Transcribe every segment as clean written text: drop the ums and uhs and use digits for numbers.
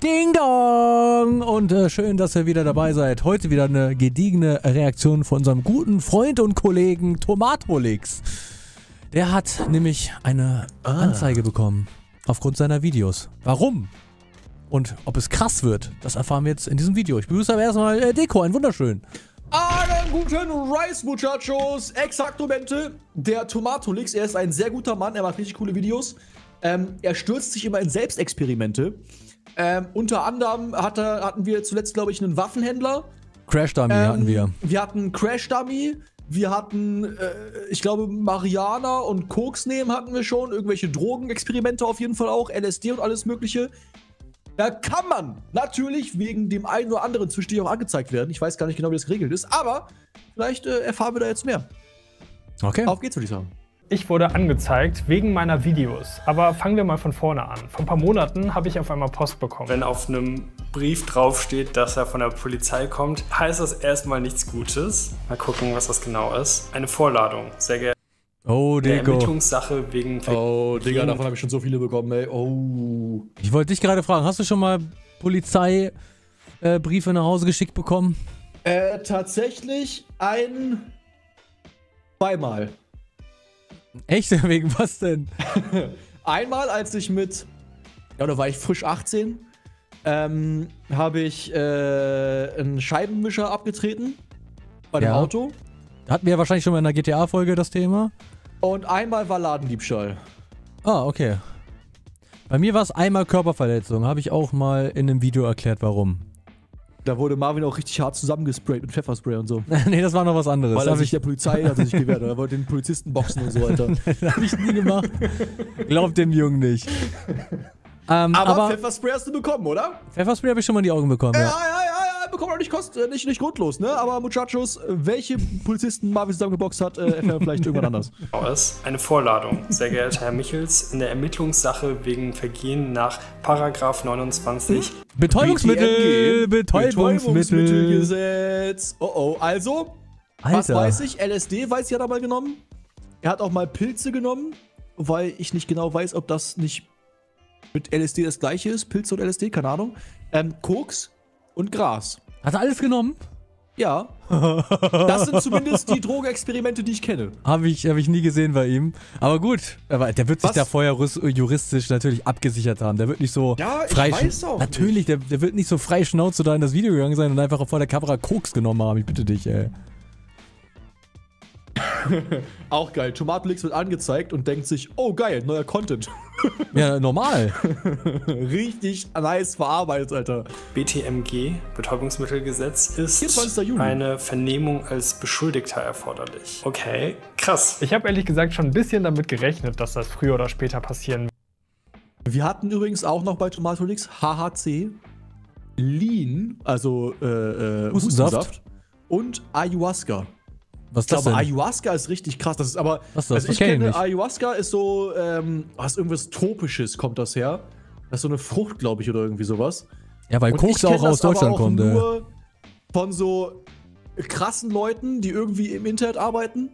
Ding Dong! Und schön, dass ihr wieder dabei seid. Heute wieder eine gediegene Reaktion von unserem guten Freund und Kollegen Tomatolix. Der hat nämlich eine Anzeige bekommen. Aufgrund seiner Videos. Warum? Und ob es krass wird, das erfahren wir jetzt in diesem Video. Ich begrüße aber erstmal Deko, ein wunderschön. Einen guten Rice, Muchachos. Exaktamente. Der Tomatolix, er ist ein sehr guter Mann. Er macht richtig coole Videos. Er stürzt sich immer in Selbstexperimente. Unter anderem hatten wir zuletzt, glaube ich, einen Waffenhändler. Crash Dummy hatten wir. Wir hatten Crash Dummy. Wir hatten, ich glaube, Marihuana und Koks nehmen hatten wir schon. Irgendwelche Drogenexperimente auf jeden Fall auch. LSD und alles Mögliche. Da kann man natürlich wegen dem einen oder anderen zwischendurch auch angezeigt werden. Ich weiß gar nicht genau, wie das geregelt ist. Aber vielleicht erfahren wir da jetzt mehr. Okay. Auf geht's, würde ich sagen. Ich wurde angezeigt wegen meiner Videos. Aber fangen wir mal von vorne an. Vor ein paar Monaten habe ich auf einmal Post bekommen. Wenn auf einem Brief draufsteht, dass er von der Polizei kommt, heißt das erstmal nichts Gutes. Mal gucken, was das genau ist. Eine Vorladung, sehr geehrte. Oh, Eine Deko. Ermittlungssache wegen Oh, Digga, davon habe ich schon so viele bekommen, ey. Oh. Ich wollte dich gerade fragen, hast du schon mal Polizeibriefe nach Hause geschickt bekommen? Tatsächlich zweimal. Echt? Wegen was denn? Einmal, als ich da war ich frisch 18, habe ich einen Scheibenwischer abgetreten bei dem Ja. Auto. Hatten wir ja wahrscheinlich schon mal in der GTA-Folge das Thema. Und einmal war Ladendiebstahl. Ah, okay. Bei mir war es einmal Körperverletzung. Habe ich auch mal in einem Video erklärt, warum. Da wurde Marvin auch richtig hart zusammengesprayt mit Pfefferspray und so. Nee, das war noch was anderes. Weil er sich der Polizei hat sich gewehrt. Er wollte den Polizisten boxen und so weiter. Das habe ich nie gemacht. Glaubt dem Jungen nicht. Aber Pfefferspray hast du bekommen, oder? Pfefferspray habe ich schon mal in die Augen bekommen, ja. Ja, bekommen wir nicht grundlos, ne? Aber Muchachos, welche Polizisten Marvin zusammengeboxt hat, erfahren wir vielleicht irgendwann anders. ist. Eine Vorladung, sehr geehrter Herr Michels, in der Ermittlungssache wegen Vergehen nach Paragraph 29. Betäubungsmittel! Betäubungsmittelgesetz. Oh, also, was Alter. weiß ich? LSD weiß ich, hat er mal genommen. Er hat auch mal Pilze genommen, weil ich nicht genau weiß, ob das nicht mit LSD das gleiche ist. Pilze und LSD, keine Ahnung. Koks und Gras. Hat er alles genommen? Ja. Das sind zumindest die Drogenexperimente, die ich kenne. Hab ich nie gesehen bei ihm. Aber gut, aber der wird sich Was? da vorher juristisch natürlich abgesichert haben. Der wird nicht so Ja, ich frei. weiß auch Natürlich, der wird nicht so frei Schnauze da in das Video gegangen sein und einfach vor der Kamera Koks genommen haben. Ich bitte dich, ey. Auch geil. Tomatolix wird angezeigt und denkt sich, oh geil, neuer Content. Ja, normal. Richtig nice verarbeitet, Alter. BTMG, Betäubungsmittelgesetz, ist 24. Juli. eine Vernehmung als Beschuldigter erforderlich. Okay, krass. Ich habe ehrlich gesagt schon ein bisschen damit gerechnet, dass das früher oder später passieren wird. Wir hatten übrigens auch noch bei Tomatolix HHC, Lean, also Hustensaft und Ayahuasca. Was ist Ich das glaube, denn? Ayahuasca ist richtig krass. Das ist aber. Was ist das? Also Das ich kenn ich kenne nicht. Ayahuasca ist so, was irgendwas Tropisches kommt das her. Das ist so eine Frucht, glaube ich, oder irgendwie sowas. Ja, weil Und Koks ich kenn auch aus das aber Deutschland auch kommt, ey. nur von so krassen Leuten, die irgendwie im Internet arbeiten.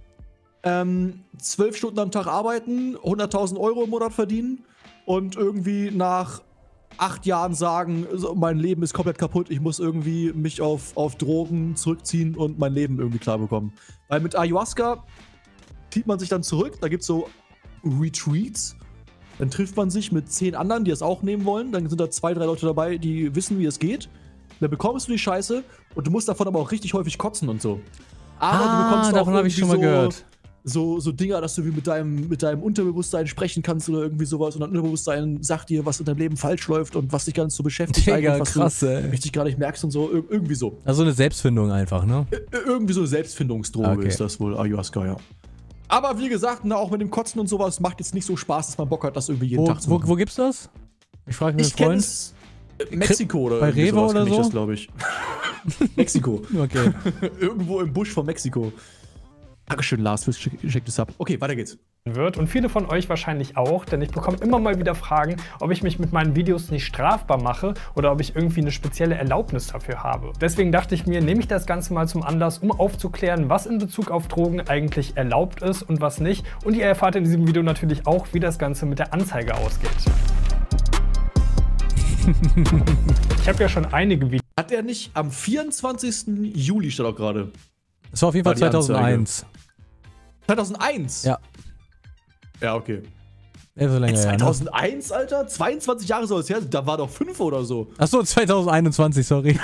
12 Stunden am Tag arbeiten, 100.000 Euro im Monat verdienen und irgendwie nach 8 Jahren sagen, so, mein Leben ist komplett kaputt, ich muss irgendwie mich auf Drogen zurückziehen und mein Leben irgendwie klar bekommen. Weil mit Ayahuasca zieht man sich dann zurück, da gibt es so Retreats, dann trifft man sich mit 10 anderen, die es auch nehmen wollen, dann sind da 2, 3 Leute dabei, die wissen, wie es geht. Dann bekommst du die Scheiße und du musst davon aber auch richtig häufig kotzen und so. Aber du bekommst auch davon habe ich schon mal irgendwie gehört. so Dinger, dass du wie mit deinem Unterbewusstsein sprechen kannst oder irgendwie sowas und dein Unterbewusstsein sagt dir, was in deinem Leben falsch läuft und was dich ganz so beschäftigt, Digga, was krass, du ey. richtig gar nicht merkst und so, irgendwie so. Also eine Selbstfindung einfach, ne? Irgendwie so eine Selbstfindungsdroge Okay. ist das wohl, Ayahuasca, ja. Aber wie gesagt, na, auch mit dem Kotzen und sowas macht jetzt nicht so Spaß, dass man Bock hat, das irgendwie jeden Tag zu machen. Wo gibt's das? Ich frage mich Ich einen kenne Freund. es Mexiko oder bei irgendwie Rewe sowas oder kenn ich so? das, glaube ich. Mexiko. Okay. Irgendwo im Busch von Mexiko. Dankeschön, Lars, fürs geschickte Sub. Okay, weiter geht's. wird und viele von euch wahrscheinlich auch, denn ich bekomme immer mal wieder Fragen, ob ich mich mit meinen Videos nicht strafbar mache oder ob ich irgendwie eine spezielle Erlaubnis dafür habe. Deswegen dachte ich mir, nehme ich das Ganze mal zum Anlass, um aufzuklären, was in Bezug auf Drogen eigentlich erlaubt ist und was nicht. Und ihr erfahrt in diesem Video natürlich auch, wie das Ganze mit der Anzeige ausgeht. Ich habe ja schon einige Videos. Hat er nicht am 24. Juli, steht auch gerade. Das war auf jeden Fall War die 2001. 2001? Ja. Ja, okay. Ja, so länger her, ne? 2001, Alter? 22 Jahre soll es her. Da war doch 5 oder so. Achso, 2021, sorry.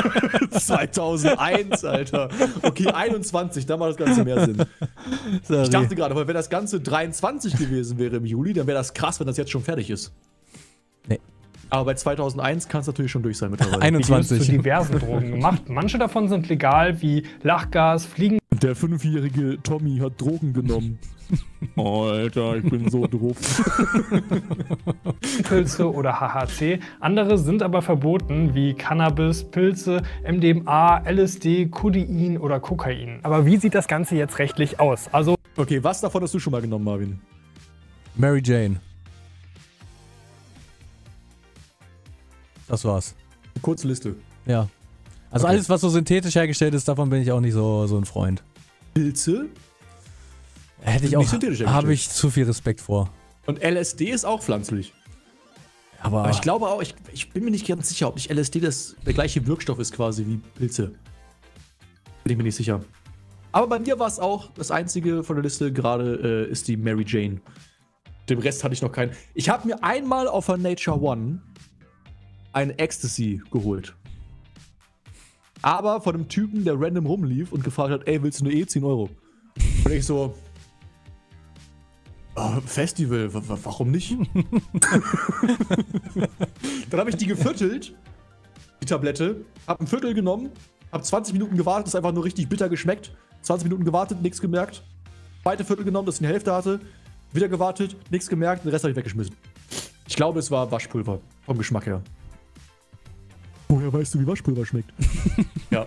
2001, Alter. Okay, 21, da macht das Ganze mehr Sinn. Sorry. Ich dachte gerade, weil wenn das Ganze 23 gewesen wäre im Juli, dann wäre das krass, wenn das jetzt schon fertig ist. Nee. Aber bei 2001 kann es natürlich schon durch sein mittlerweile. 21. Videos zu diversen Drogen gemacht. Manche davon sind legal, wie Lachgas, Fliegen. Der 5-jährige Tommy hat Drogen genommen. Alter, ich bin so drauf. Pilze oder HHC. Andere sind aber verboten, wie Cannabis, Pilze, MDMA, LSD, Codein oder Kokain. Aber wie sieht das Ganze jetzt rechtlich aus? Also Okay, was davon hast du schon mal genommen, Marvin? Mary Jane. Das war's. Eine kurze Liste. Ja. Also Okay. alles, was so synthetisch hergestellt ist, davon bin ich auch nicht so ein Freund. Pilze Hätte ich Nicht auch, synthetisch hergestellt. habe ich zu viel Respekt vor. und LSD ist auch pflanzlich. Aber Aber ich glaube auch, ich bin mir nicht ganz sicher, ob nicht LSD der gleiche Wirkstoff ist quasi wie Pilze. Bin ich mir nicht sicher. Aber bei mir war es auch, das einzige von der Liste gerade ist die Mary Jane. Dem Rest hatte ich noch keinen. Ich habe mir einmal auf der Nature One ein Ecstasy geholt. Aber von einem Typen, der random rumlief und gefragt hat, ey, willst du eine 10 Euro? Und ich so, Festival, warum nicht? Dann habe ich die geviertelt, die Tablette, habe ein Viertel genommen, habe 20 Minuten gewartet, das ist einfach nur richtig bitter geschmeckt. 20 Minuten gewartet, nichts gemerkt. Zweite Viertel genommen, das ich eine Hälfte hatte. Wieder gewartet, nichts gemerkt, den Rest habe ich weggeschmissen. Ich glaube, es war Waschpulver, vom Geschmack her. Woher weißt du, wie Waschpulver schmeckt? Ja.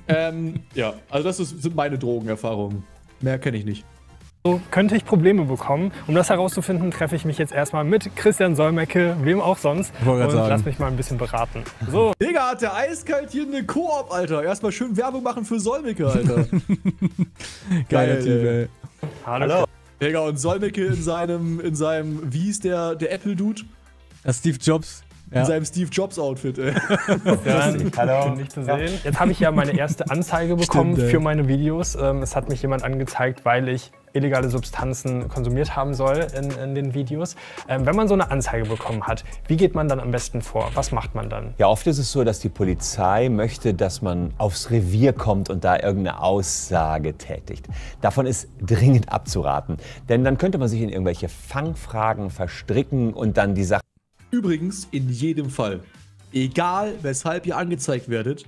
Ja, also das sind meine Drogenerfahrungen. Mehr kenne ich nicht. könnte ich Probleme bekommen. Um das herauszufinden, treffe ich mich jetzt erstmal mit Christian Solmecke, wem auch sonst, Ich wollte und gerade sagen. lass mich mal ein bisschen beraten. So, Digga, hat der eiskalt hier eine Koop, Alter. Erstmal schön Werbung machen für Solmecke, Alter. Geiler Geil, Typ, ey. ey. hallo. Digga, und Solmecke in seinem, wie hieß der Apple-Dude? Das Steve Jobs. In Ja. seinem Steve Jobs-Outfit, ey. Hallo. Nicht zu sehen. Jetzt habe ich ja meine erste Anzeige bekommen Stimmt, ey. für meine Videos. Es hat mich jemand angezeigt, weil ich illegale Substanzen konsumiert haben soll in den Videos. Wenn man so eine Anzeige bekommen hat, wie geht man dann am besten vor? Was macht man dann? Ja, oft ist es so, dass die Polizei möchte, dass man aufs Revier kommt und da irgendeine Aussage tätigt. Davon ist dringend abzuraten, denn dann könnte man sich in irgendwelche Fangfragen verstricken und dann die Sache Übrigens, in jedem Fall, egal weshalb ihr angezeigt werdet,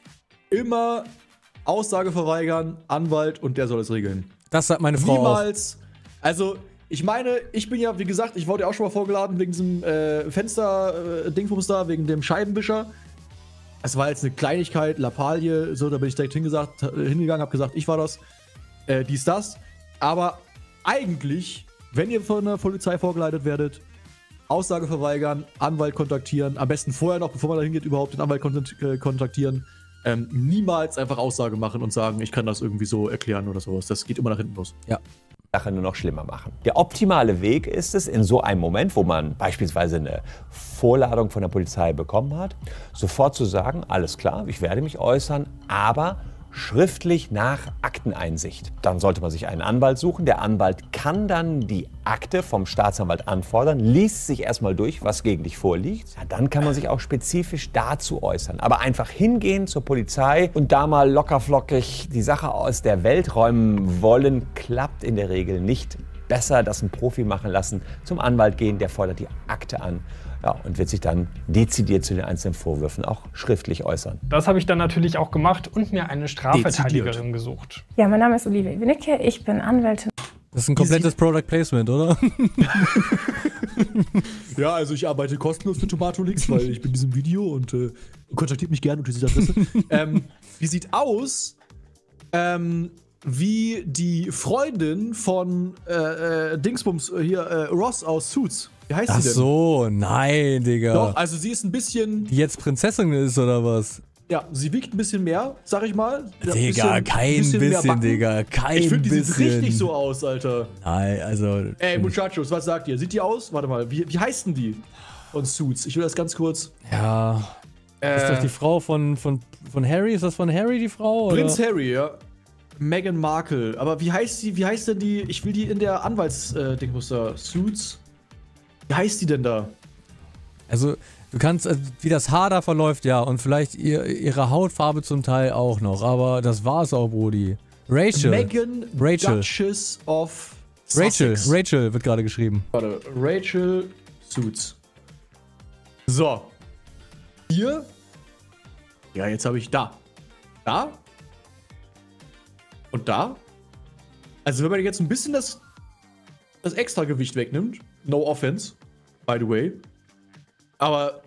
immer Aussage verweigern, Anwalt und der soll es regeln. Das sagt meine Frau auch. Niemals. Also, ich meine, ich bin ja, wie gesagt, ich wurde ja auch schon mal vorgeladen wegen diesem Fenster-Dingsbums da, wegen dem Scheibenwischer. Es war jetzt eine Kleinigkeit, Lappalie, so, da bin ich direkt hingegangen, hab gesagt, ich war das, dies, das. Aber eigentlich, wenn ihr von der Polizei vorgeleitet werdet, Aussage verweigern, Anwalt kontaktieren, am besten vorher noch, bevor man da hingeht, überhaupt den Anwalt kontaktieren. Niemals einfach Aussage machen und sagen, ich kann das irgendwie so erklären oder sowas. Das geht immer nach hinten los. Ja. Sache nur noch schlimmer machen. Der optimale Weg ist es, in so einem Moment, wo man beispielsweise eine Vorladung von der Polizei bekommen hat, sofort zu sagen, alles klar, ich werde mich äußern, aber schriftlich nach Akteneinsicht. Dann sollte man sich einen Anwalt suchen. Der Anwalt kann dann die Akte vom Staatsanwalt anfordern, liest sich erstmal durch, was gegen dich vorliegt. Ja, dann kann man sich auch spezifisch dazu äußern. Aber einfach hingehen zur Polizei und da mal lockerflockig die Sache aus der Welt räumen wollen, klappt in der Regel nicht. Besser das ein Profi machen lassen, zum Anwalt gehen, der fordert die Akte an. Ja, und wird sich dann dezidiert zu den einzelnen Vorwürfen auch schriftlich äußern. Das habe ich dann natürlich auch gemacht und mir eine Strafverteidigerin Dezidiert. gesucht. Ja, mein Name ist Olivia Winnecke, ich bin Anwältin. Das ist ein komplettes Product Placement, oder? Ja, also ich arbeite kostenlos für Tomatolix, weil ich bin in diesem Video und kontaktiert mich gerne unter dieser Adresse. Die sieht aus wie die Freundin von Dingsbums hier, Ross aus Suits. Wie heißt Ach sie denn? so, nein, Digga. Doch, also sie ist ein bisschen, Die jetzt Prinzessin ist, oder was? ja, sie wiegt ein bisschen mehr, sag ich mal. Ja, Digga, kein mehr bisschen, Backen. Digga. Kein Ich finde, die bisschen. sieht richtig so aus, Alter. Nein, also. Ey, Muchachos, was sagt ihr? Sieht die aus? Warte mal, wie heißt denn die? von Suits. Ich will das ganz kurz. Ja. Das ist doch die Frau von Harry? Ist das von Harry, die Frau? Prinz oder? Harry, ja. Meghan Markle. Aber wie heißt sie? Wie heißt denn die? Ich will die in der Anwalts-Dingmuster. Suits. Wie heißt die denn da? Also, du kannst, wie das Haar da verläuft, ja. Und vielleicht ihre Hautfarbe zum Teil auch noch. Aber das war's auch, Brody. Rachel. Meghan Duchess of Sussex. Rachel wird gerade geschrieben. Warte, Rachel Suits. So. Hier. Ja, jetzt habe ich da. Da. Und da. Also wenn man jetzt ein bisschen das Extragewicht wegnimmt. No offense, by the way. Aber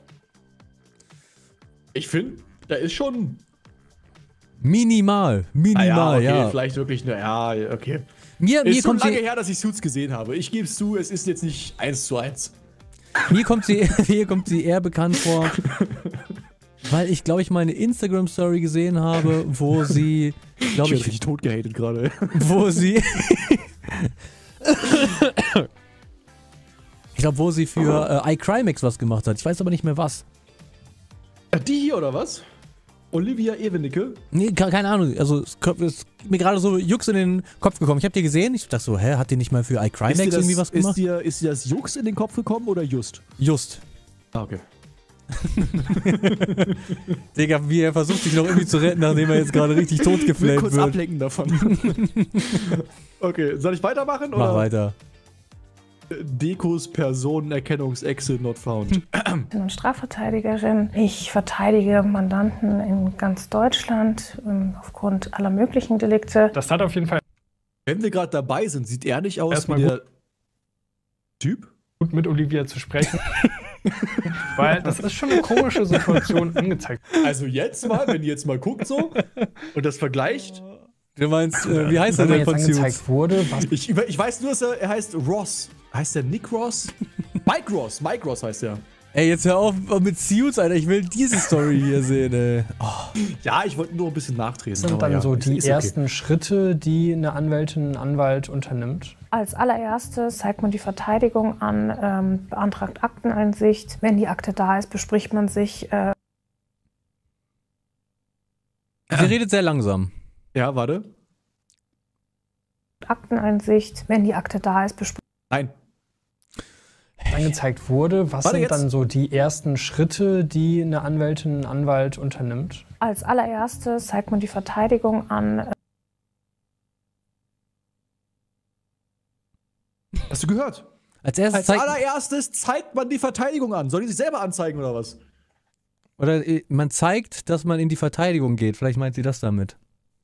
ich finde, da ist schon... Minimal, okay, ja. Vielleicht wirklich eine... Ja, okay. Mir Ist schon kommt lange sie, her, dass ich Suits gesehen habe. Ich gebe es zu, es ist jetzt nicht 1:1. mir kommt sie eher bekannt vor, weil ich, glaube ich, mal eine Instagram-Story gesehen habe, wo sie, glaube ich, richtig tot gehatet gerade. wo sie ich glaube, wo sie für iCrimex was gemacht hat. Ich weiß aber nicht mehr was. Die hier, oder was? Olivia Ewenicke? Nee, keine Ahnung. Also, es ist mir gerade so Jux in den Kopf gekommen. Ich habe die gesehen. Ich dachte so, hat die nicht mal für iCrimex irgendwie was gemacht? Ist dir das Jux in den Kopf gekommen oder just? Just. Ah, okay. Digga, wie er versucht sich noch irgendwie zu retten, nachdem er jetzt gerade richtig Ich will totgeflammt kurz wird. ablenken davon. Okay, soll ich weitermachen? Mach oder? weiter. Dekos Personenerkennungsechse not found. Ich bin Strafverteidigerin. Ich verteidige Mandanten in ganz Deutschland aufgrund aller möglichen Delikte. Das hat auf jeden Fall Wenn wir gerade dabei sind, sieht er nicht aus Erstmal wie der Typ? gut mit Olivia zu sprechen. Weil das ist schon eine komische Situation angezeigt. Also jetzt mal, wenn ihr jetzt mal guckt so und das vergleicht. Du meinst, wie heißt er Wenn denn mir jetzt von Suits? angezeigt wurde, was Ich weiß nur, dass er heißt Ross. Heißt der Nick Ross? Mike Ross. Mike Ross heißt er. Ey, jetzt hör auf mit Suits, Alter. Ich will diese Story hier sehen, ey. Oh. Ja, ich wollte nur ein bisschen nachtreten. sind aber dann ja, so die ist okay. ersten Schritte, die eine Anwältin, ein Anwalt unternimmt? Als allererstes zeigt man die Verteidigung an, beantragt Akteneinsicht. Wenn die Akte da ist, bespricht man sich. Sie redet sehr langsam. Ja, warte. Akteneinsicht. Wenn die Akte da ist, bespricht Nein. Angezeigt wurde, was Warte sind jetzt. dann so die ersten Schritte, die eine Anwältin, ein Anwalt unternimmt? Als allererstes zeigt man die Verteidigung an. Hast du gehört? Als erstes Als allererstes zeigt man die Verteidigung an. Soll die sich selber anzeigen oder was? oder man zeigt, dass man in die Verteidigung geht. Vielleicht meint sie das damit.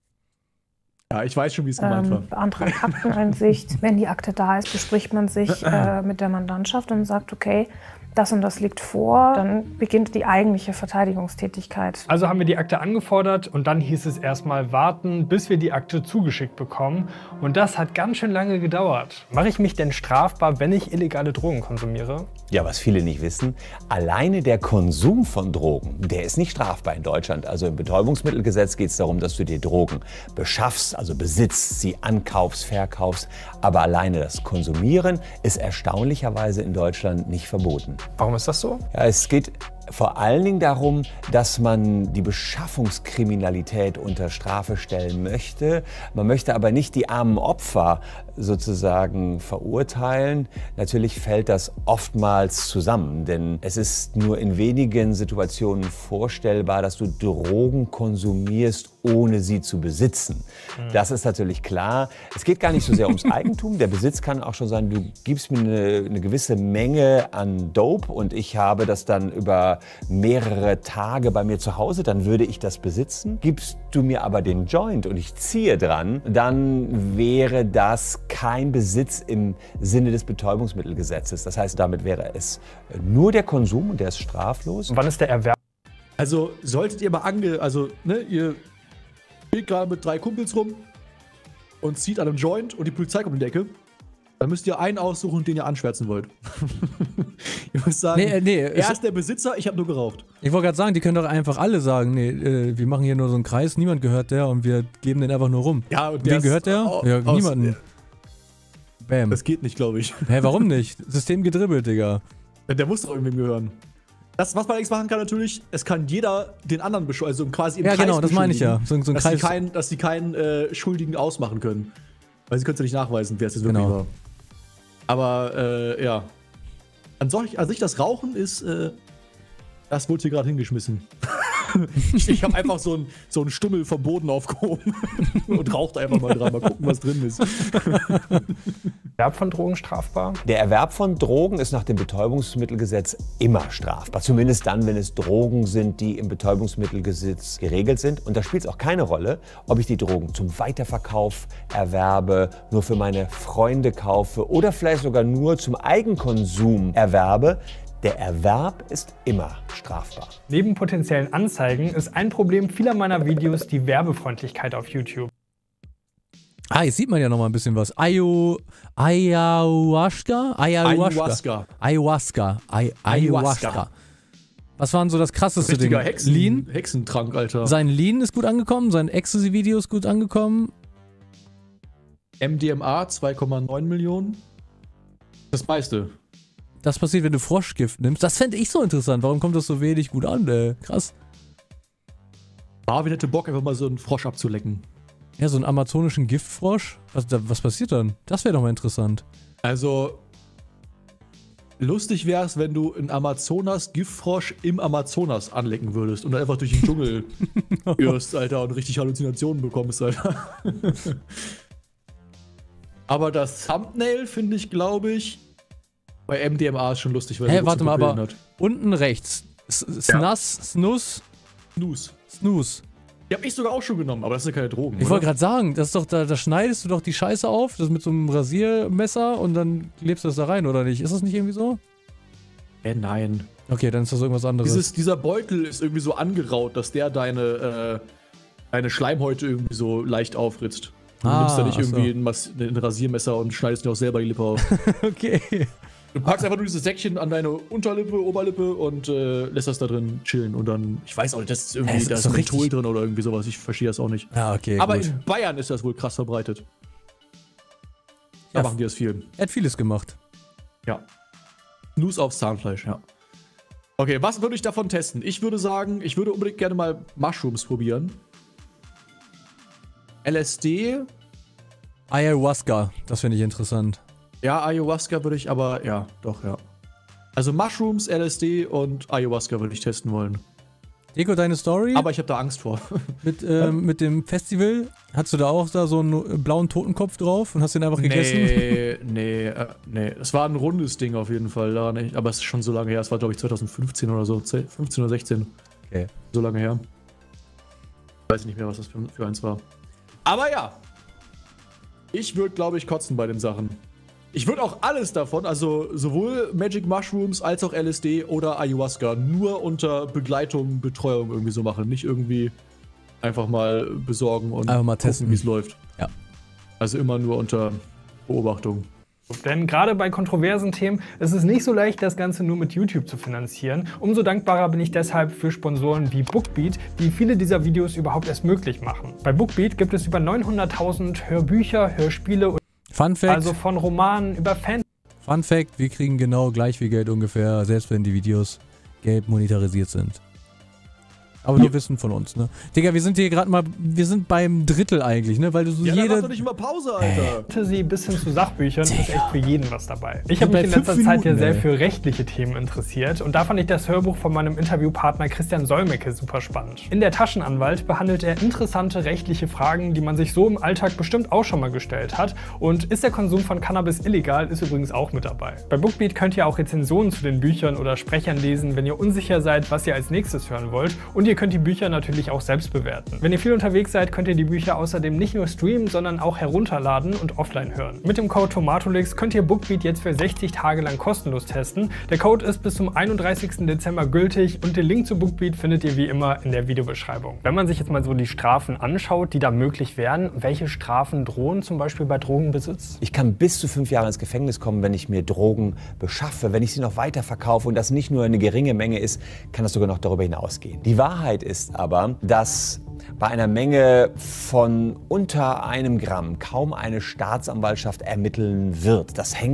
Ja, ich weiß schon, wie es gemeint war. Beantragt Akteneinsicht. Wenn die Akte da ist, bespricht man sich mit der Mandantschaft und sagt, okay, das und das liegt vor. Dann beginnt die eigentliche Verteidigungstätigkeit. Also haben wir die Akte angefordert und dann hieß es erstmal warten, bis wir die Akte zugeschickt bekommen. Und das hat ganz schön lange gedauert. Mache ich mich denn strafbar, wenn ich illegale Drogen konsumiere? Ja, was viele nicht wissen, alleine der Konsum von Drogen, der ist nicht strafbar in Deutschland. Also im Betäubungsmittelgesetz geht es darum, dass du dir Drogen beschaffst, also besitzt, sie ankaufst, verkaufst. Aber alleine das Konsumieren ist erstaunlicherweise in Deutschland nicht verboten. Warum ist das so? Ja, es geht vor allen Dingen darum, dass man die Beschaffungskriminalität unter Strafe stellen möchte. Man möchte aber nicht die armen Opfer sozusagen verurteilen. Natürlich fällt das oftmals zusammen, denn es ist nur in wenigen Situationen vorstellbar, dass du Drogen konsumierst, ohne sie zu besitzen. Das ist natürlich klar. Es geht gar nicht so sehr ums Eigentum. Der Besitz kann auch schon sein, du gibst mir eine gewisse Menge an Dope und ich habe das dann über mehrere Tage bei mir zu Hause, dann würde ich das besitzen. Gibst du mir aber den Joint und ich ziehe dran, dann wäre das kein Besitz im Sinne des Betäubungsmittelgesetzes. Das heißt, damit wäre es nur der Konsum und der ist straflos. Und wann ist der Erwerb? Also solltet ihr mal ihr steht gerade mit 3 Kumpels rum und zieht an einem Joint und die Polizei kommt um die Ecke, dann müsst ihr einen aussuchen, den ihr anschwärzen wollt. Ihr müsst sagen, er ist der Besitzer, ich habe nur geraucht. Ich wollte gerade sagen, die können doch einfach alle sagen, nee, wir machen hier nur so einen Kreis, niemand gehört der und wir geben den einfach nur rum. Ja, und Wem gehört der? Ja, niemanden. Bam. Das geht nicht, glaube ich. Hä, warum nicht? System gedribbelt, Digga. Der muss doch irgendwem gehören. Das, was man allerdings machen kann natürlich, es kann jeder den anderen also quasi im Kreis genau, das meine ich ja. So ein Kreis. Dass sie keinen Schuldigen ausmachen können. Weil sie können es ja nicht nachweisen, wer es jetzt wirklich war. Aber, ja. An sich das Rauchen ist, das wurde hier gerade hingeschmissen. Ich habe einfach so einen Stummel vom Boden aufgehoben und raucht einfach mal dran. Mal gucken, was drin ist. Erwerb von Drogen strafbar? Der Erwerb von Drogen ist nach dem Betäubungsmittelgesetz immer strafbar. Zumindest dann, wenn es Drogen sind, die im Betäubungsmittelgesetz geregelt sind. Und da spielt es auch keine Rolle, ob ich die Drogen zum Weiterverkauf erwerbe, nur für meine Freunde kaufe oder vielleicht sogar nur zum Eigenkonsum erwerbe. Der Erwerb ist immer strafbar. Neben potenziellen Anzeigen ist ein Problem vieler meiner Videos die Werbefreundlichkeit auf YouTube. Jetzt sieht man ja noch mal ein bisschen was. Ayahuasca. Was war denn so das krasseste Ding? Richtiger Lean? Hexentrank, Alter. Sein Lean ist gut angekommen, sein Ecstasy-Video ist gut angekommen. MDMA 2,9 Millionen. Das meiste. Das passiert, wenn du Froschgift nimmst. Das fände ich so interessant. Warum kommt das so wenig gut an, ey? Krass. Marvin hätte Bock, einfach mal so einen Frosch abzulecken. Ja, so einen amazonischen Giftfrosch? Was passiert dann? Das wäre doch mal interessant. Also, lustig wäre es, wenn du einen Amazonas-Giftfrosch im Amazonas anlecken würdest und dann einfach durch den Dschungel irrst, Alter, und richtig Halluzinationen bekommst, Alter. Aber das Thumbnail finde ich, glaube ich, bei MDMA ist schon lustig, weil warte mal, aber hat. Unten rechts. Snus. Die hab ich sogar auch schon genommen, aber das sind ja keine Drogen. Ich wollte gerade sagen, das ist doch, da schneidest du doch die Scheiße auf, das mit so einem Rasiermesser und dann klebst du das da rein, oder nicht? Ist das nicht irgendwie so? Nein. Okay, dann ist das irgendwas anderes. Dieser Beutel ist irgendwie so angeraut, dass der deine Schleimhäute irgendwie so leicht aufritzt. Du nimmst da nicht irgendwie ein Rasiermesser und schneidest dir auch selber die Lippe auf. Okay. Du packst einfach nur dieses Säckchen an deine Unterlippe, Oberlippe und lässt das da drin chillen. Und dann, ich weiß auch nicht, das ist irgendwie, da ist Menthol drin oder irgendwie sowas. Ich verstehe das auch nicht. Ja, okay. Aber gut. in Bayern ist das wohl krass verbreitet. Da machen die das viel. Er hat vieles gemacht. Ja. Snus aufs Zahnfleisch, ja. Okay, was würde ich davon testen? Ich würde sagen, ich würde unbedingt gerne mal Mushrooms probieren. LSD. Ayahuasca, das finde ich interessant. Ja, Ayahuasca würde ich aber, ja, doch, ja. Also Mushrooms, LSD und Ayahuasca würde ich testen wollen. Deko, deine Story? Aber ich habe da Angst vor. Mit dem Festival, hast du da auch so einen blauen Totenkopf drauf und hast den einfach gegessen? Nee. Es war ein rundes Ding auf jeden Fall, da nicht. Aber es ist schon so lange her. Es war, glaube ich, 2015 oder so. 15 oder 16. Okay. So lange her. Ich weiß nicht mehr, was das für eins war. Aber ja. Ich würde, glaube ich, kotzen bei den Sachen. Ich würde auch alles davon, also sowohl Magic Mushrooms als auch LSD oder Ayahuasca, nur unter Begleitung, Betreuung irgendwie so machen. Nicht irgendwie einfach mal besorgen und einfach mal testen, wie es läuft. Ja. Also immer nur unter Beobachtung. Denn gerade bei kontroversen Themen ist es nicht so leicht, das Ganze nur mit YouTube zu finanzieren. Umso dankbarer bin ich deshalb für Sponsoren wie Bookbeat, die viele dieser Videos überhaupt erst möglich machen. Bei Bookbeat gibt es über 900.000 Hörbücher, Hörspiele und Fun Fact. Also von Romanen über Fans. Fun Fact, wir kriegen genau gleich viel Geld ungefähr, selbst wenn die Videos gelb monetarisiert sind. Aber nur Wissen von uns, ne? Digga, wir sind hier gerade mal, wir sind beim Drittel eigentlich, ne? Weil du so ja, dann mach doch nicht immer Pause, Alter. Fantasy bis hin zu Sachbüchern ist echt für jeden was dabei. Ich habe mich in letzter Zeit ja sehr für rechtliche Themen interessiert und da fand ich das Hörbuch von meinem Interviewpartner Christian Solmecke super spannend. In der Taschenanwalt behandelt er interessante rechtliche Fragen, die man sich so im Alltag bestimmt auch schon mal gestellt hat. Und ist der Konsum von Cannabis illegal, ist übrigens auch mit dabei. Bei Bookbeat könnt ihr auch Rezensionen zu den Büchern oder Sprechern lesen, wenn ihr unsicher seid, was ihr als nächstes hören wollt. Und ihr könnt die Bücher natürlich auch selbst bewerten. Wenn ihr viel unterwegs seid, könnt ihr die Bücher außerdem nicht nur streamen, sondern auch herunterladen und offline hören. Mit dem Code Tomatolix könnt ihr Bookbeat jetzt für 60 Tage lang kostenlos testen. Der Code ist bis zum 31. Dezember gültig und den Link zu Bookbeat findet ihr wie immer in der Videobeschreibung. Wenn man sich jetzt mal so die Strafen anschaut, die da möglich wären, welche Strafen drohen zum Beispiel bei Drogenbesitz? Ich kann bis zu 5 Jahre ins Gefängnis kommen, wenn ich mir Drogen beschaffe. Wenn ich sie noch weiter verkaufe und das nicht nur eine geringe Menge ist, kann das sogar noch darüber hinausgehen. Die Wahrheit ist aber, dass bei einer Menge von unter 1 Gramm kaum eine Staatsanwaltschaft ermitteln wird. Das hängt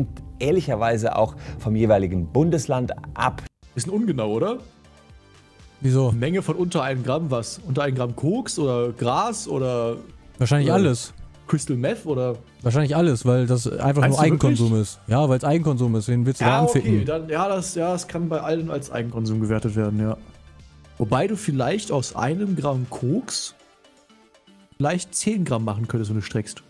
ehrlicherweise auch vom jeweiligen Bundesland ab. Bisschen ungenau, oder? Wieso? Menge von unter 1 Gramm was? Unter 1 Gramm Koks oder Gras oder Wahrscheinlich alles. Crystal Meth oder? Wahrscheinlich alles, weil das einfach Meinst nur du Eigenkonsum wirklich? ist. Ja, weil es Eigenkonsum ist. Wen willst du da anficken? Okay, dann, das kann bei allen als Eigenkonsum gewertet werden, ja. Wobei du vielleicht aus 1 Gramm Koks vielleicht 10 Gramm machen könntest, wenn du streckst.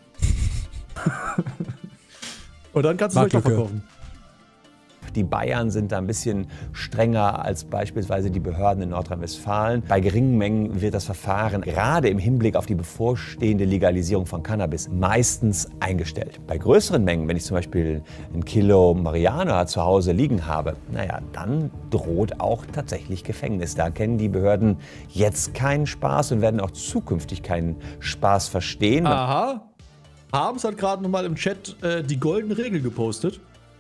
Und dann kannst du es vielleicht auch verkaufen. Die Bayern sind da ein bisschen strenger als beispielsweise die Behörden in Nordrhein-Westfalen. Bei geringen Mengen wird das Verfahren gerade im Hinblick auf die bevorstehende Legalisierung von Cannabis meistens eingestellt. Bei größeren Mengen, wenn ich zum Beispiel 1 Kilo Marihuana zu Hause liegen habe, naja, dann droht auch tatsächlich Gefängnis. Da kennen die Behörden jetzt keinen Spaß und werden auch zukünftig keinen Spaß verstehen. Aha. Harms hat gerade nochmal im Chat die goldene Regel gepostet.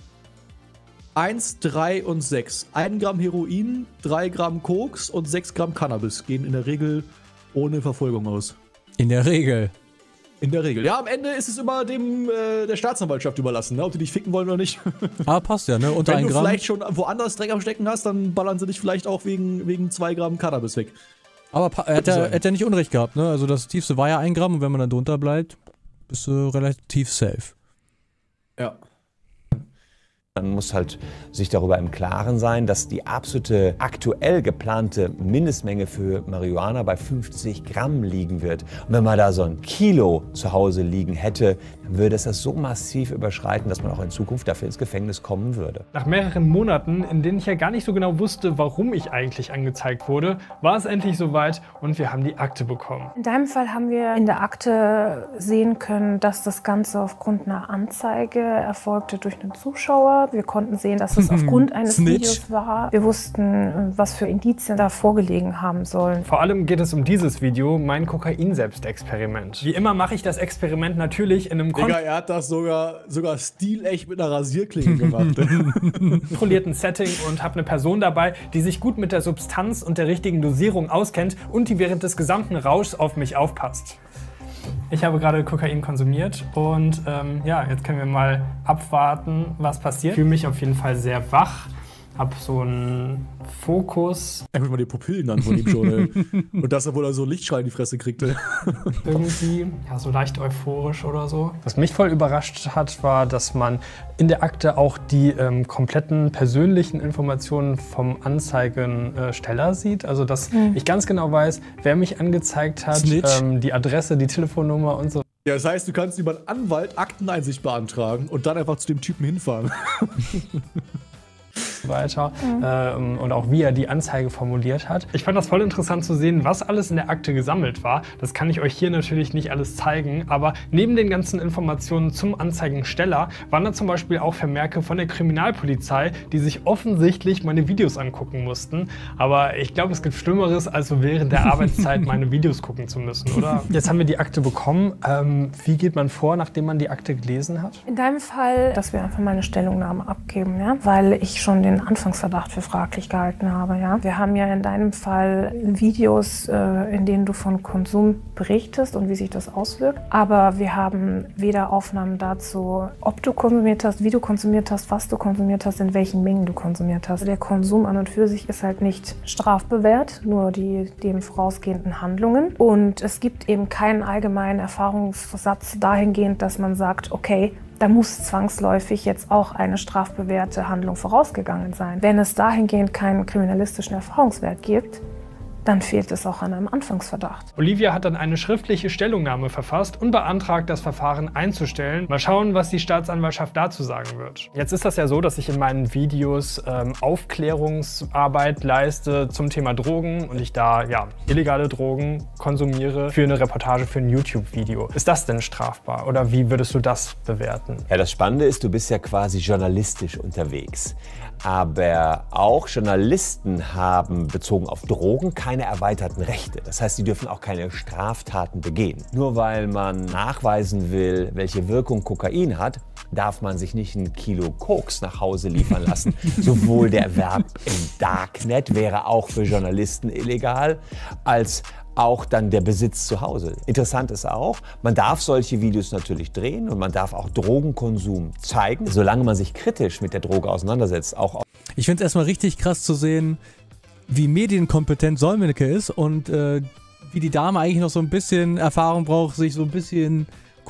1, 3 und 6. 1 Gramm Heroin, 3 Gramm Koks und 6 Gramm Cannabis gehen in der Regel ohne Verfolgung aus. In der Regel. In der Regel. Ja, am Ende ist es immer dem der Staatsanwaltschaft überlassen, ne? Ob die dich ficken wollen oder nicht. Aber passt ja, ne? Unter Wenn 1 du Gramm. vielleicht schon woanders Dreck am Stecken hast, dann ballern sie dich vielleicht auch wegen 2 Gramm Cannabis weg. Aber er hat ja nicht Unrecht gehabt, ne? Also das tiefste war ja 1 Gramm und wenn man dann drunter bleibt, bist du relativ safe. Ja. Man muss halt sich darüber im Klaren sein, dass die absolute aktuell geplante Mindestmenge für Marihuana bei 50 Gramm liegen wird. Und wenn man da so 1 Kilo zu Hause liegen hätte, dann würde es das so massiv überschreiten, dass man auch in Zukunft dafür ins Gefängnis kommen würde. Nach mehreren Monaten, in denen ich ja gar nicht so genau wusste, warum ich eigentlich angezeigt wurde, war es endlich soweit und wir haben die Akte bekommen. In deinem Fall haben wir in der Akte sehen können, dass das Ganze aufgrund einer Anzeige erfolgte durch einen Zuschauer. Wir konnten sehen, dass es aufgrund eines Snitch. Videos war. Wir wussten, was für Indizien da vorgelegen haben sollen. Vor allem geht es um dieses Video, mein Kokain-Selbstexperiment. Wie immer mache ich das Experiment natürlich in einem Digga, er hat das sogar stilecht mit einer Rasierklinge gemacht. kontrollierten Setting und habe eine Person dabei, die sich gut mit der Substanz und der richtigen Dosierung auskennt und die während des gesamten Rauschs auf mich aufpasst. Ich habe gerade Kokain konsumiert und ja, jetzt können wir mal abwarten, was passiert. Ich fühle mich auf jeden Fall sehr wach, habe so einen Fokus. Er guckt mal die Pupillen an von ihm schon, ey. Und dass er wohl so Lichtstrahl in die Fresse kriegte. Irgendwie, ja, so leicht euphorisch oder so. Was mich voll überrascht hat, war, dass man in der Akte auch die kompletten persönlichen Informationen vom Anzeigensteller sieht. Also, dass ich ganz genau weiß, wer mich angezeigt hat, die Adresse, die Telefonnummer und so. Ja, das heißt, du kannst über einen Anwalt Akteneinsicht beantragen und dann einfach zu dem Typen hinfahren. weiter und auch wie er die Anzeige formuliert hat. Ich fand das voll interessant zu sehen, was alles in der Akte gesammelt war. Das kann ich euch hier natürlich nicht alles zeigen, aber neben den ganzen Informationen zum Anzeigensteller waren da zum Beispiel auch Vermerke von der Kriminalpolizei, die sich offensichtlich meine Videos angucken mussten. Aber ich glaube, es gibt Schlimmeres, als so während der Arbeitszeit meine Videos gucken zu müssen, oder? Jetzt haben wir die Akte bekommen. Wie geht man vor, nachdem man die Akte gelesen hat? In deinem Fall, dass wir einfach mal eine Stellungnahme abgeben, ja? Weil ich schon den Anfangsverdacht für fraglich gehalten habe. Ja? Wir haben ja in deinem Fall Videos, in denen du von Konsum berichtest und wie sich das auswirkt. Aber wir haben weder Aufnahmen dazu, ob du konsumiert hast, wie du konsumiert hast, was du konsumiert hast, in welchen Mengen du konsumiert hast. Der Konsum an und für sich ist halt nicht strafbewehrt, nur die dem vorausgehenden Handlungen. Und es gibt eben keinen allgemeinen Erfahrungssatz dahingehend, dass man sagt, okay, da muss zwangsläufig jetzt auch eine strafbewährte Handlung vorausgegangen sein. Wenn es dahingehend keinen kriminalistischen Erfahrungswert gibt, dann fehlt es auch an einem Anfangsverdacht. Olivia hat dann eine schriftliche Stellungnahme verfasst und beantragt, das Verfahren einzustellen. Mal schauen, was die Staatsanwaltschaft dazu sagen wird. Jetzt ist das ja so, dass ich in meinen Videos Aufklärungsarbeit leiste zum Thema Drogen und ich da ja illegale Drogen konsumiere für eine Reportage, für ein YouTube-Video. Ist das denn strafbar oder wie würdest du das bewerten? Ja, das Spannende ist, du bist ja quasi journalistisch unterwegs. Aber auch Journalisten haben bezogen auf Drogen keine erweiterten Rechte. Das heißt, sie dürfen auch keine Straftaten begehen. Nur weil man nachweisen will, welche Wirkung Kokain hat, darf man sich nicht 1 Kilo Koks nach Hause liefern lassen. Sowohl der Erwerb im Darknet wäre auch für Journalisten illegal, als auch dann der Besitz zu Hause. Interessant ist auch, man darf solche Videos natürlich drehen und man darf auch Drogenkonsum zeigen, solange man sich kritisch mit der Droge auseinandersetzt. Ich finde es erstmal richtig krass zu sehen, wie medienkompetent Solmecke ist und wie die Dame eigentlich noch so ein bisschen Erfahrung braucht, sich so ein bisschen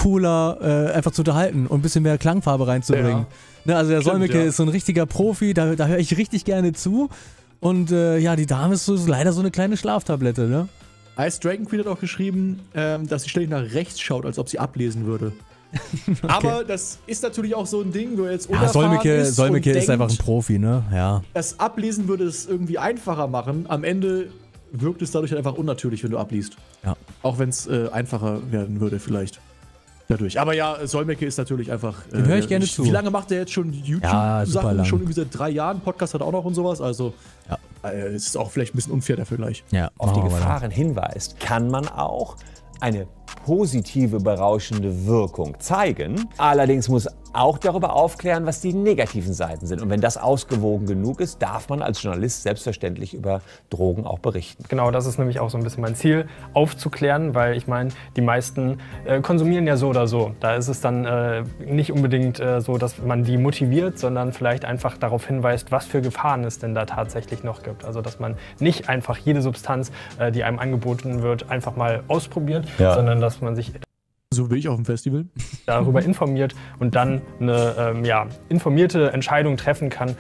cooler einfach zu unterhalten und ein bisschen mehr Klangfarbe reinzubringen. Ja. Ne, also der Solmecke ja. ist so ein richtiger Profi, da höre ich richtig gerne zu. Und ja, die Dame ist so, leider so eine kleine Schlaftablette, ne? Ice Dragon Queen hat auch geschrieben, dass sie ständig nach rechts schaut, als ob sie ablesen würde. Okay. Aber das ist natürlich auch so ein Ding, wo jetzt unerfahren ist Solmecke und ist einfach ein denkt, Profi, ne? Ja. das Ablesen würde es irgendwie einfacher machen. Am Ende wirkt es dadurch einfach unnatürlich, wenn du abliest. Ja. Auch wenn es einfacher werden würde vielleicht. Dadurch. Aber ja, Solmecke ist natürlich einfach... Dem höre ich gerne zu. Wie lange macht der jetzt schon Ja, super YouTube-Sachen? lang. Schon irgendwie seit 3 Jahren. Podcast hat auch noch und sowas. Also Ja. Es ist auch vielleicht ein bisschen unfair der Vergleich. Ja, Auf die machen wir weiter. Gefahren hinweist, kann man auch eine positive, berauschende Wirkung zeigen. Allerdings muss auch darüber aufklären, was die negativen Seiten sind. Und wenn das ausgewogen genug ist, darf man als Journalist selbstverständlich über Drogen auch berichten. Genau, das ist nämlich auch so ein bisschen mein Ziel, aufzuklären, weil ich meine, die meisten konsumieren ja so oder so. Da ist es dann nicht unbedingt so, dass man die motiviert, sondern vielleicht einfach darauf hinweist, was für Gefahren es denn da tatsächlich noch gibt. Also dass man nicht einfach jede Substanz, die einem angeboten wird, einfach mal ausprobiert, sondern dass man sich So wie ich auf dem Festival. darüber informiert und dann eine informierte Entscheidung treffen kann,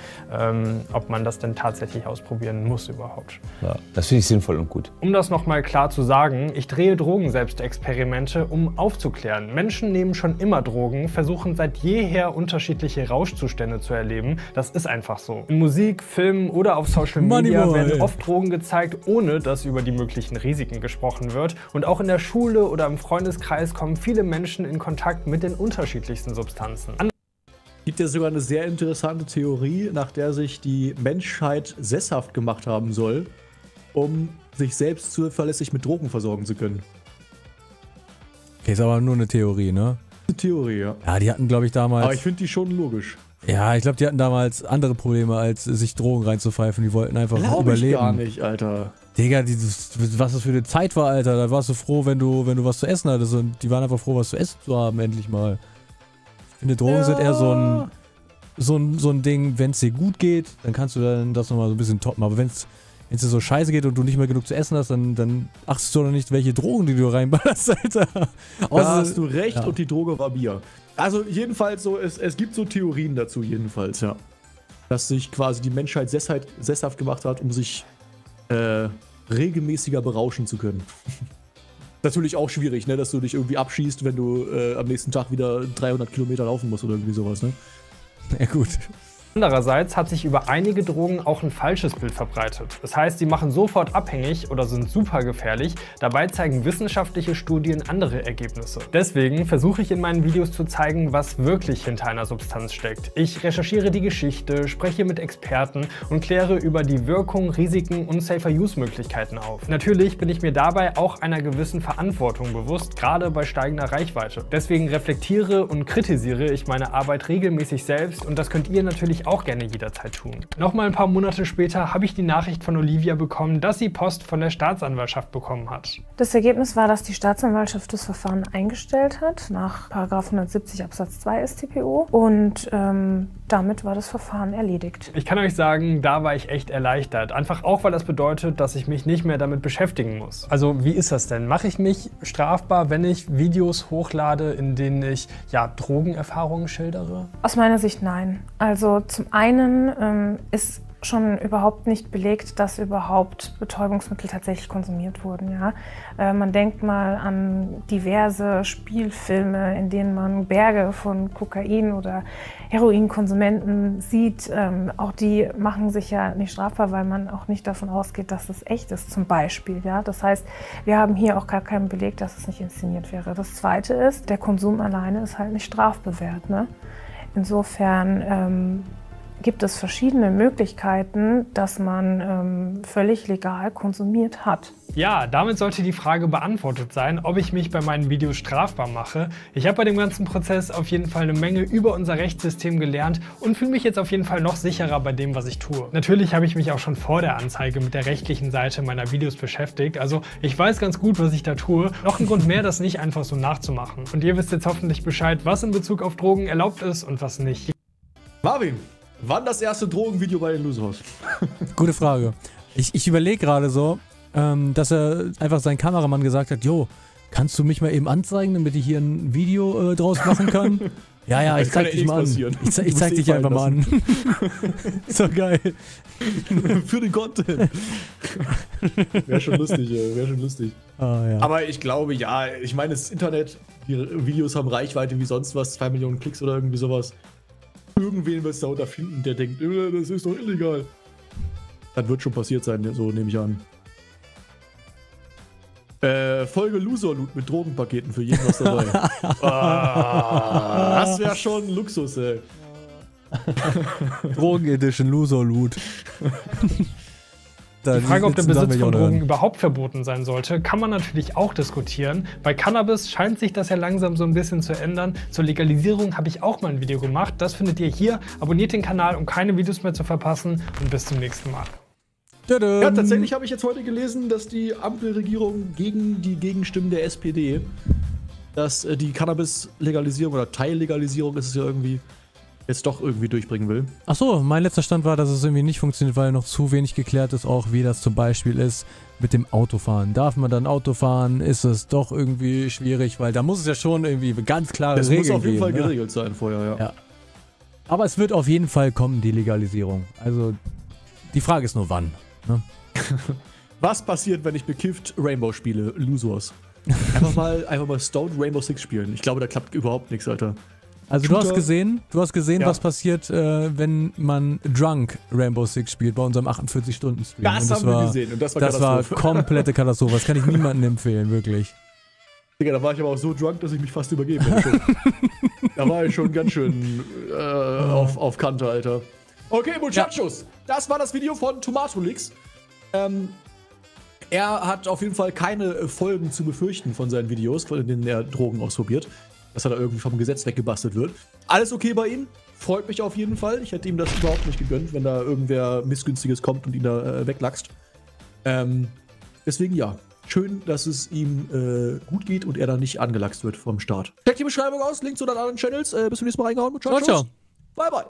ob man das denn tatsächlich ausprobieren muss überhaupt. Ja, das finde ich sinnvoll und gut. Um das nochmal klar zu sagen, ich drehe Drogenselbstexperimente, um aufzuklären. Menschen nehmen schon immer Drogen, versuchen seit jeher unterschiedliche Rauschzustände zu erleben. Das ist einfach so. In Musik, Filmen oder auf Social Media Moneyboy. werden oft Drogen gezeigt, ohne dass über die möglichen Risiken gesprochen wird. Und auch in der Schule oder im Freundeskreis kommen viele Menschen in Kontakt mit den unterschiedlichsten Substanzen. Gibt ja sogar eine sehr interessante Theorie, nach der sich die Menschheit sesshaft gemacht haben soll, um sich selbst zuverlässig mit Drogen versorgen zu können. Okay, ist aber nur eine Theorie, ne? Eine Theorie, ja. Ja, die hatten, glaube ich, damals... Aber ich finde die schon logisch. Ja, ich glaube, die hatten damals andere Probleme, als sich Drogen reinzupfeifen. Die wollten einfach Glaube ich überleben. gar nicht, Alter. Digga, was das für eine Zeit war, Alter. Da warst du froh, wenn du was zu essen hattest. Und die waren einfach froh, was zu essen zu haben, endlich mal. Ich finde, Drogen sind eher so ein Ding, wenn es dir gut geht, dann kannst du dann das nochmal so ein bisschen toppen. Aber wenn es dir so scheiße geht und du nicht mehr genug zu essen hast, dann achtest du doch nicht, welche Drogen die du reinballerst, Alter. Da hast du recht, ja. und die Droge war Bier. Also jedenfalls so, es gibt so Theorien dazu jedenfalls, ja. Dass sich quasi die Menschheit sesshaft gemacht hat, um sich regelmäßiger berauschen zu können. Natürlich auch schwierig, ne, dass du dich irgendwie abschießt, wenn du am nächsten Tag wieder 300 Kilometer laufen musst oder irgendwie sowas, ne? Ja, gut. Andererseits hat sich über einige Drogen auch ein falsches Bild verbreitet. Das heißt, sie machen sofort abhängig oder sind super gefährlich. Dabei zeigen wissenschaftliche Studien andere Ergebnisse. Deswegen versuche ich in meinen Videos zu zeigen, was wirklich hinter einer Substanz steckt. Ich recherchiere die Geschichte, spreche mit Experten und kläre über die Wirkung, Risiken und Safer-Use-Möglichkeiten auf. Natürlich bin ich mir dabei auch einer gewissen Verantwortung bewusst, gerade bei steigender Reichweite. Deswegen reflektiere und kritisiere ich meine Arbeit regelmäßig selbst, und das könnt ihr natürlich auch gerne jederzeit tun. Nochmal ein paar Monate später habe ich die Nachricht von Olivia bekommen, dass sie Post von der Staatsanwaltschaft bekommen hat. Das Ergebnis war, dass die Staatsanwaltschaft das Verfahren eingestellt hat, nach § 170 Absatz 2 StPO, und damit war das Verfahren erledigt. Ich kann euch sagen, da war ich echt erleichtert. Einfach auch, weil das bedeutet, dass ich mich nicht mehr damit beschäftigen muss. Also wie ist das denn? Mache ich mich strafbar, wenn ich Videos hochlade, in denen ich Drogenerfahrungen schildere? Aus meiner Sicht nein. Also zum einen ist schon überhaupt nicht belegt, dass überhaupt Betäubungsmittel tatsächlich konsumiert wurden. Ja? Man denkt mal an diverse Spielfilme, in denen man Berge von Kokain- oder Heroinkonsumenten sieht. Auch die machen sich ja nicht strafbar, weil man auch nicht davon ausgeht, dass es echt ist, zum Beispiel. Ja? Das heißt, wir haben hier auch gar keinen Beleg, dass es nicht inszeniert wäre. Das Zweite ist, der Konsum alleine ist halt nicht strafbewehrt. Ne? Insofern gibt es verschiedene Möglichkeiten, dass man völlig legal konsumiert hat. Ja, damit sollte die Frage beantwortet sein, ob ich mich bei meinen Videos strafbar mache. Ich habe bei dem ganzen Prozess auf jeden Fall eine Menge über unser Rechtssystem gelernt und fühle mich jetzt auf jeden Fall noch sicherer bei dem, was ich tue. Natürlich habe ich mich auch schon vor der Anzeige mit der rechtlichen Seite meiner Videos beschäftigt, also ich weiß ganz gut, was ich da tue. Noch ein Grund mehr, das nicht einfach so nachzumachen. Und ihr wisst jetzt hoffentlich Bescheid, was in Bezug auf Drogen erlaubt ist und was nicht. Marvin, wann das erste Drogenvideo bei den Losers? Gute Frage. Ich überlege gerade so, dass er einfach seinen Kameramann gesagt hat, jo, kannst du mich mal eben anzeigen, damit ich hier ein Video draus machen kann? Ja, ich zeig dich mal an. Ich zeig dich einfach mal an. So geil. Für den Content. Wäre schon lustig, wäre schon lustig. Ah, ja. Aber ich glaube, ja, ich meine, das Internet, die Videos haben Reichweite wie sonst was, 2 Millionen Klicks oder irgendwie sowas. Irgendwen wirst du da unter finden, der denkt, das ist doch illegal. Das wird schon passiert sein, so nehme ich an. Folge Loser-Loot mit Drogenpaketen für jeden was dabei. Das wäre schon Luxus, ey. Drogen-Edition, Loser-Loot. Die Frage, ob der Besitz von Drogen überhaupt verboten sein sollte, kann man natürlich auch diskutieren. Bei Cannabis scheint sich das ja langsam so ein bisschen zu ändern. Zur Legalisierung habe ich auch mal ein Video gemacht. Das findet ihr hier. Abonniert den Kanal, um keine Videos mehr zu verpassen. Und bis zum nächsten Mal. Ja, tatsächlich habe ich jetzt heute gelesen, dass die Ampelregierung gegen die Gegenstimmen der SPD, dass die Cannabis-Legalisierung oder Teillegalisierung ist es ja irgendwie, jetzt doch irgendwie durchbringen will. Ach so, mein letzter Stand war, dass es irgendwie nicht funktioniert, weil noch zu wenig geklärt ist, auch wie das zum Beispiel ist mit dem Autofahren. Darf man dann Auto fahren? Ist es doch irgendwie schwierig, weil da muss es ja schon irgendwie ganz klare Regeln geben. Das muss auf jeden Fall geregelt sein vorher, ja. Aber es wird auf jeden Fall kommen, die Legalisierung. Also die Frage ist nur wann. Ne? Was passiert, wenn ich bekifft Rainbow spiele? Losers. Einfach mal Stoned Rainbow Six spielen. Ich glaube, da klappt überhaupt nichts, Alter. Also Shooter. du hast gesehen, Ja. was passiert, wenn man drunk Rainbow Six spielt bei unserem 48-Stunden-Stream. Das haben wir gesehen und das war Katastrophe. Komplette Katastrophe. Das kann ich niemandem empfehlen, wirklich. Digga, da war ich aber auch so drunk, dass ich mich fast übergeben hätte. Da war ich schon ganz schön auf Kante, Alter. Okay, Muchachos, das war das Video von Tomatolix. Er hat auf jeden Fall keine Folgen zu befürchten von seinen Videos, von denen er Drogen ausprobiert. Dass er da irgendwie vom Gesetz weggebastelt wird. Alles okay bei ihm? Freut mich auf jeden Fall. Ich hätte ihm das überhaupt nicht gegönnt, wenn da irgendwer Missgünstiges kommt und ihn da weglaxt. Deswegen ja, schön, dass es ihm gut geht und er da nicht angelaxt wird vom Start. Checkt die Beschreibung aus, Link zu den anderen Channels. Bis zum nächsten Mal reingehauen. Ciao, Ciao. Bye, bye.